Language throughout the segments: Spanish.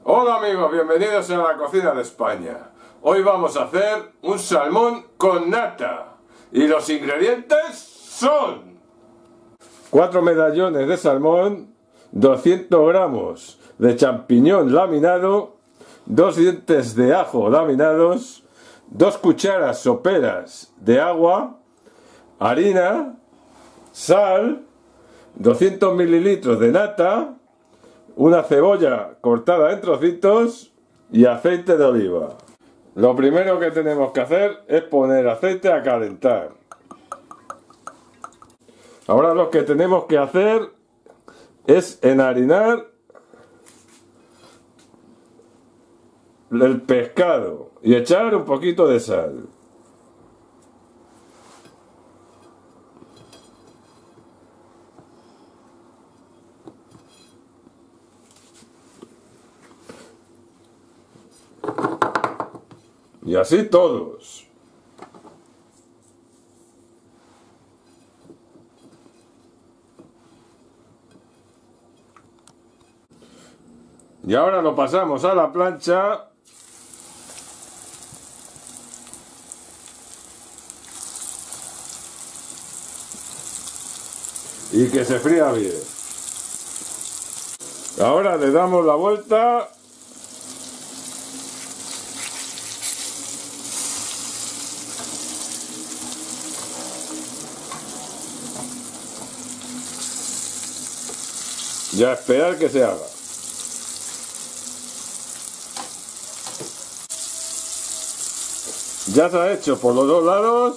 Hola amigos, bienvenidos a la cocina de España. Hoy vamos a hacer un salmón con nata. Y los ingredientes son 4 medallones de salmón, 200 gramos de champiñón laminado, 2 dientes de ajo laminados, 2 cucharas soperas de agua, harina, sal, 200 mililitros de nata, una cebolla cortada en trocitos y aceite de oliva. Lo primero que tenemos que hacer es poner aceite a calentar. Ahora lo que tenemos que hacer es enharinar el pescado y echar un poquito de sal. Y así todos. Y ahora lo pasamos a la plancha. Y que se fría bien. Ahora le damos la vuelta. Y a esperar que se haga. Ya se ha hecho por los dos lados.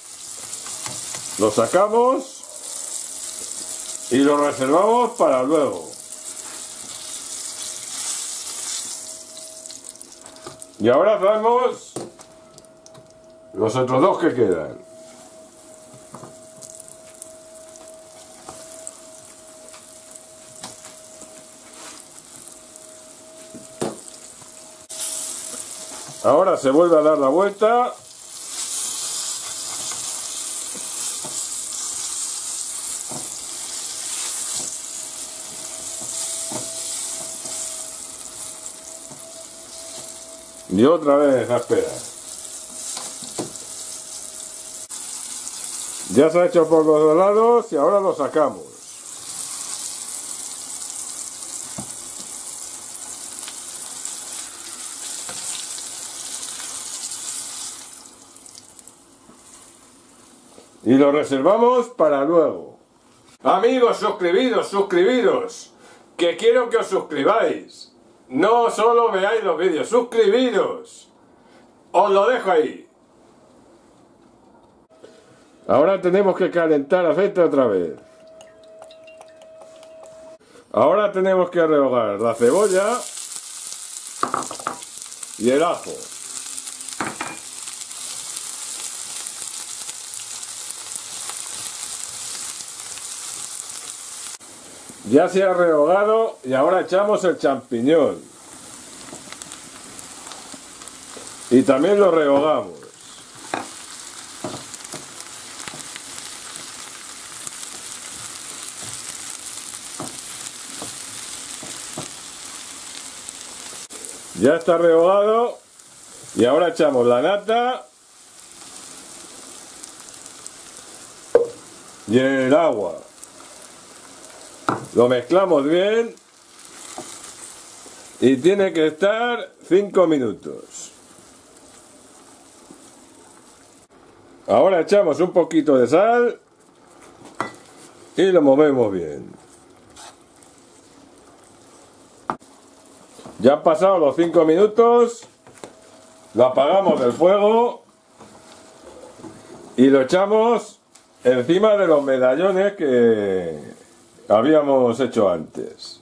Lo sacamos y lo reservamos para luego. Y ahora hacemos los otros dos que quedan. Ahora se vuelve a dar la vuelta. Y otra vez a esperar. Ya se ha hecho por los dos lados y ahora lo sacamos. Y lo reservamos para luego. Amigos, suscribiros, que quiero que os suscribáis. No solo veáis los vídeos, suscribiros. Os lo dejo ahí. Ahora tenemos que calentar aceite otra vez. Ahora tenemos que rehogar la cebolla y el ajo. Ya se ha rehogado y ahora echamos el champiñón. Y también lo rehogamos. Ya está rehogado y ahora echamos la nata y el agua. Lo mezclamos bien y tiene que estar 5 minutos. Ahora echamos un poquito de sal y lo movemos bien. Ya han pasado los 5 minutos, lo apagamos del fuego y lo echamos encima de los medallones que habíamos hecho antes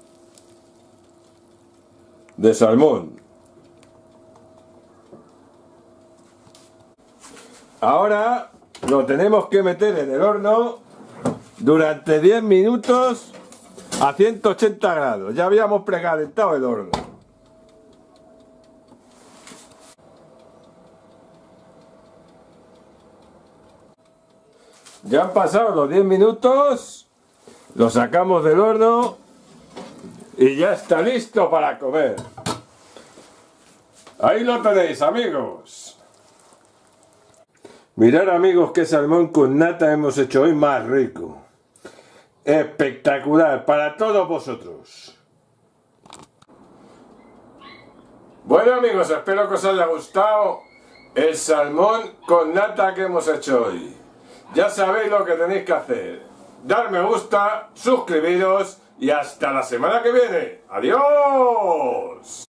de salmón. Ahora lo tenemos que meter en el horno durante 10 minutos a 180 grados. Ya habíamos precalentado el horno. Ya han pasado los 10 minutos. Lo sacamos del horno y ya está listo para comer. Ahí lo tenéis, amigos. Mirad, amigos, qué salmón con nata hemos hecho hoy más rico. Espectacular para todos vosotros. Bueno, amigos, espero que os haya gustado el salmón con nata que hemos hecho hoy. Ya sabéis lo que tenéis que hacer. Dar me gusta, suscribiros y hasta la semana que viene. ¡Adiós!